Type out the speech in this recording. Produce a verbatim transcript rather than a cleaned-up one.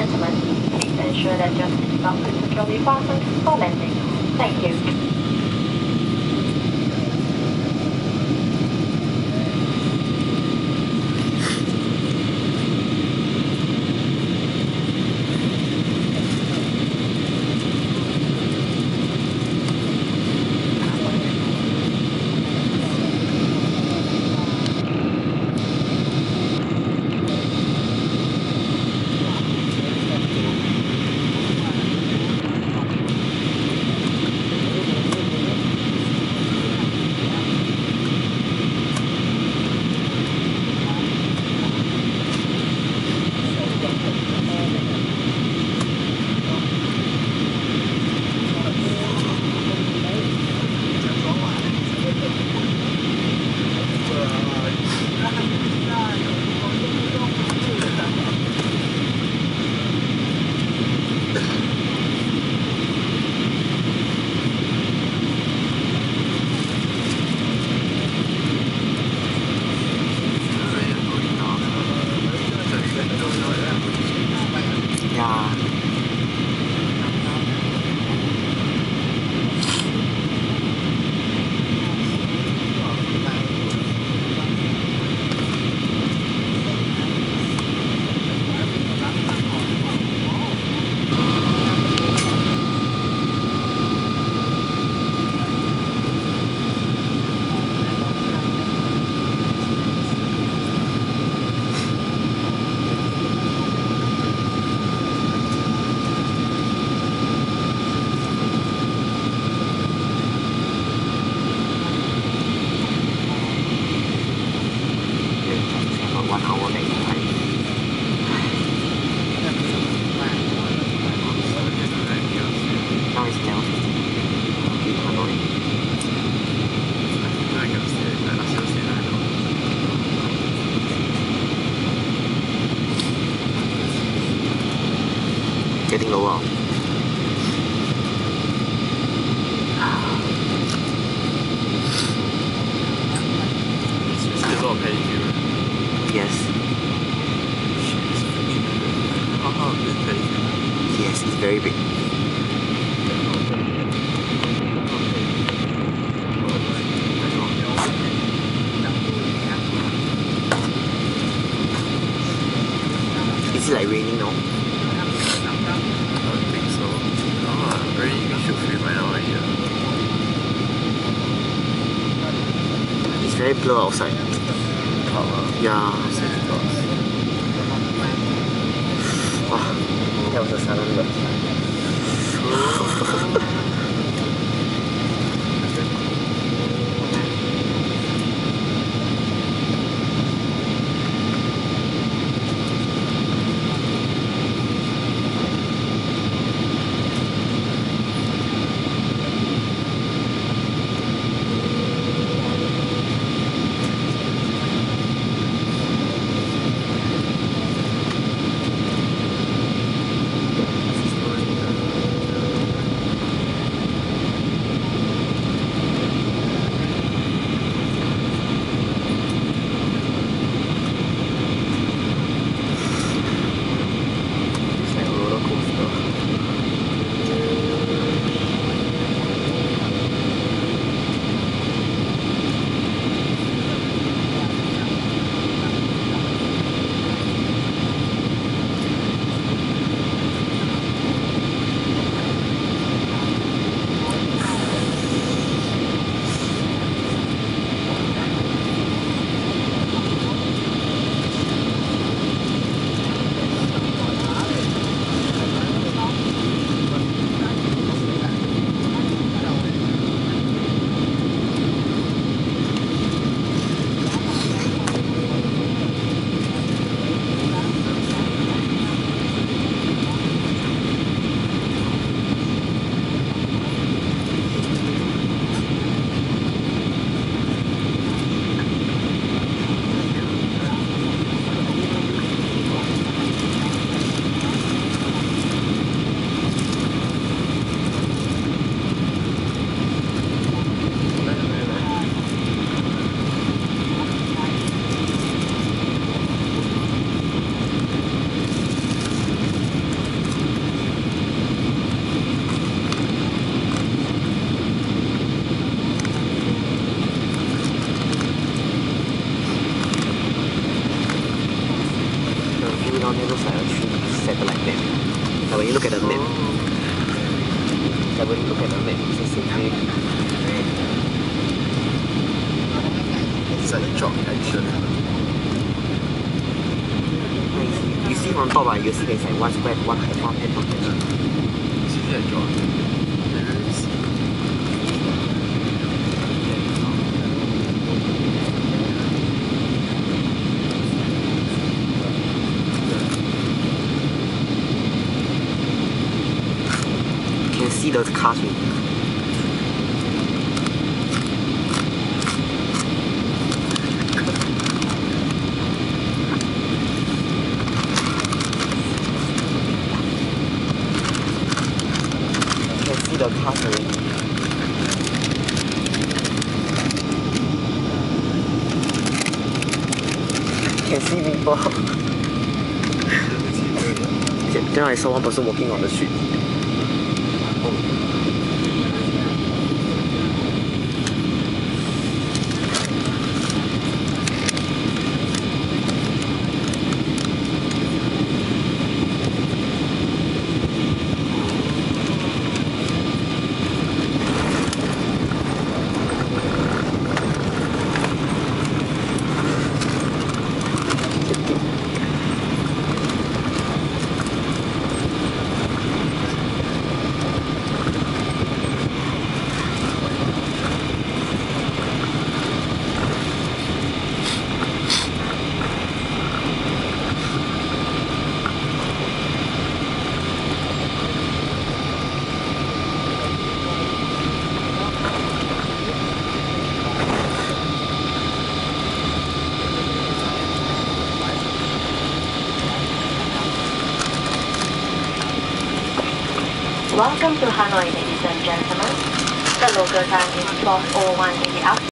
gentlemen, please ensure that your seatbelt is securely fastened for landing. Thank you. Getting lower. It's a lot of pedicure. Yes. How big pedicure? Yes, it's very big. Is it like raining now? I don't think so. Oh, already we should free by now already. It's very blur outside. Cover. Yeah. Safety cars. Wow, that was a sudden look. down there looks like a tree satellite map. Like when you look at the map, like when you look at the map, it's the same way. It's like chalk action. Like, you see from top, right, you see there's like one square, one hand, one hand, one hand. See that chalk? There is. You can see the cars already. The cars already. You can see people. Then I saw one person walking on the street. Welcome to Hanoi, ladies and gentlemen. The local time is twelve oh one in the afternoon.